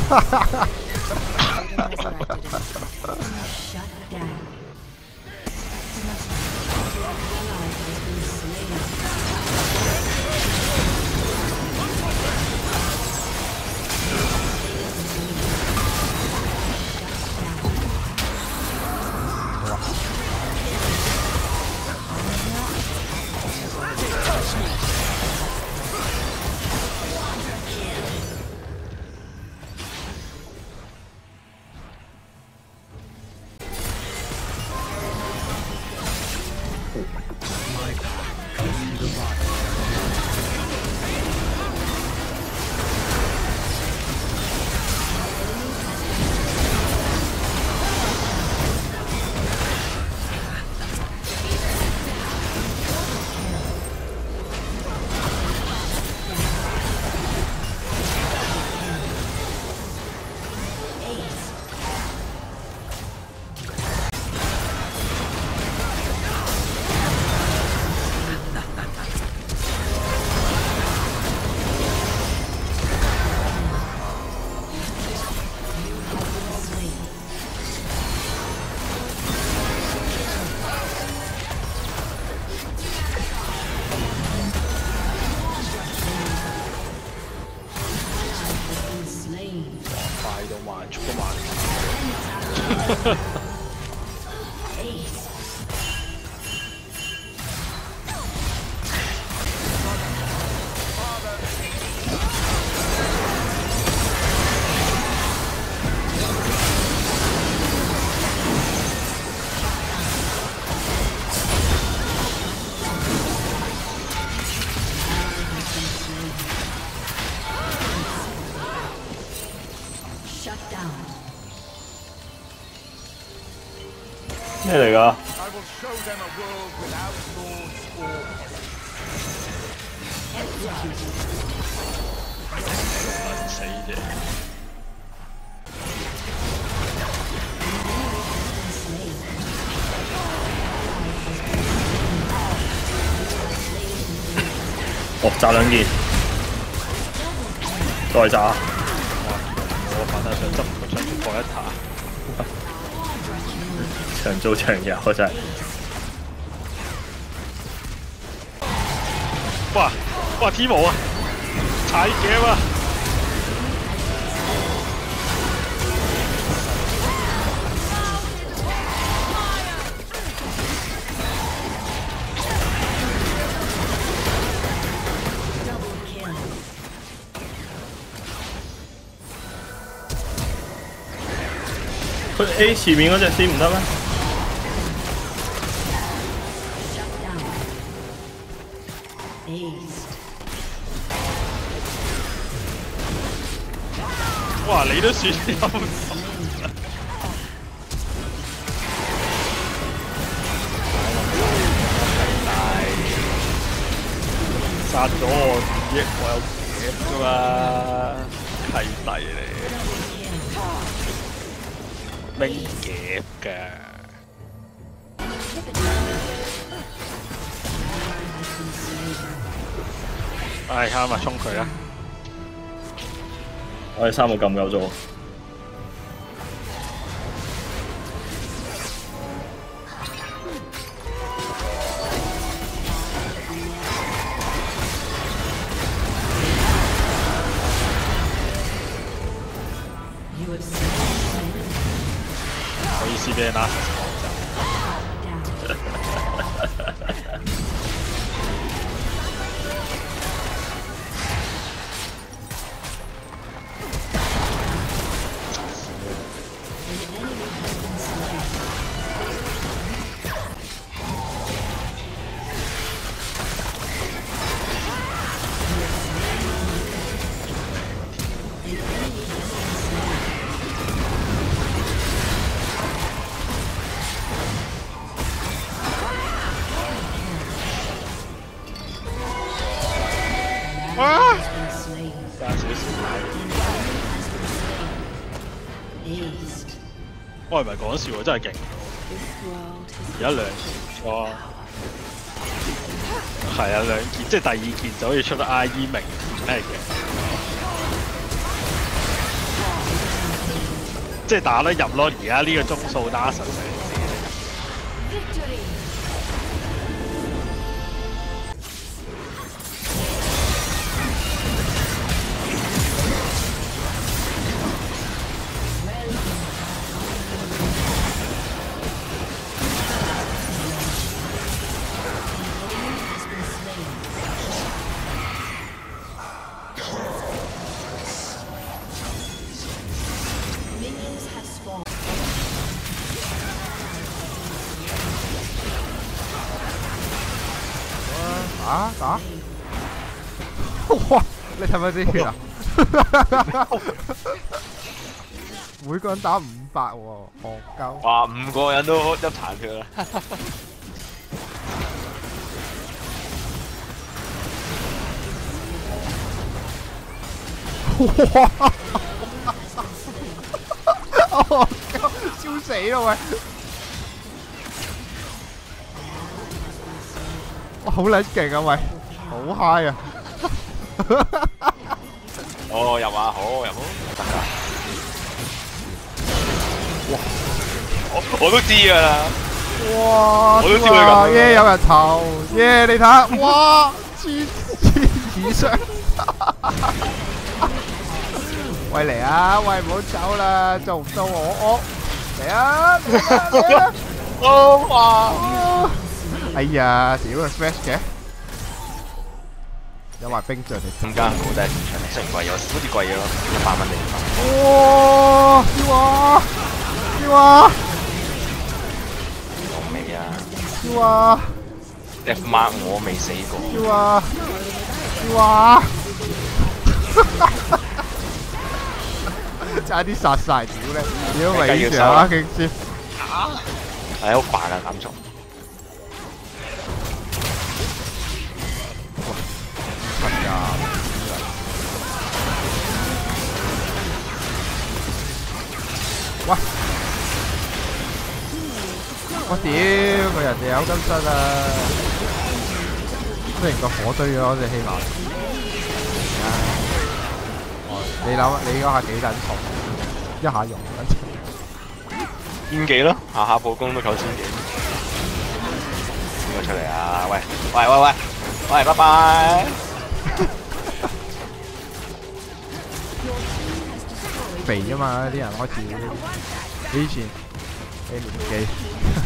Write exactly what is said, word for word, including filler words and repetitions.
咩嚟㗎？ 死啫！ 哦，炸兩件，再炸。 我反彈想執個槍出過一塔。 長做長有真係。 哇哇 T 冇啊！踩夾啊！ 佢 A 前面嗰隻先唔得咩？ 哇！你都算有殺咗我二億，我有夾㗎嘛，契弟嚟，咩夾㗎？唉，啱啊，衝佢啦！ 我哋三個咁夠做。 唔好意思俾你拉實講就。啊！加少少奶。我係咪講笑喎？真係勁！而家兩件，哇！係啊，兩件，即係第二件就可以出得 I E 明顯係嘅。 即係打得入咯。而家呢個鐘數打實成。 打打！哇！你睇唔睇啲血啊？每個人打五百喎，戇鳩！ 哇！五個人都一殘血啦！ 哇！戇鳩，笑死啦喂！哇，好撚勁啊喂，好 high 啊！ 哦，入啊，好入好，得㗎。哇！我我都知㗎啦。 哇！ 我都知佢咁。 耶，有人頭，耶！你睇下，哇！千千以上。喂嚟啊！喂唔好走啦，做唔到我我嚟啊！嚟啊嚟啊！ 哦哇！ 哎呀，屌佢 flash 嘅，有埋冰杖你。 更加好低市場，雖然貴咗，好似貴咗一百蚊地方。 哇！要啊！要啊！ 好味啊！ 要啊 ！F mark 我未死過。 要啊！要啊！差啲殺晒屌你！屌尾住啊！勁先。 係好煩啊感觸。 喂！我屌佢人哋有金身啊！雖然個火堆咗隻希馬，你諗你嗰下幾撚重？一下用撚重。 千幾咯，下下普攻都九千幾。邊個出嚟啊？喂喂喂喂喂，拜拜！ 肥啊嘛，啲人開始以前你年紀。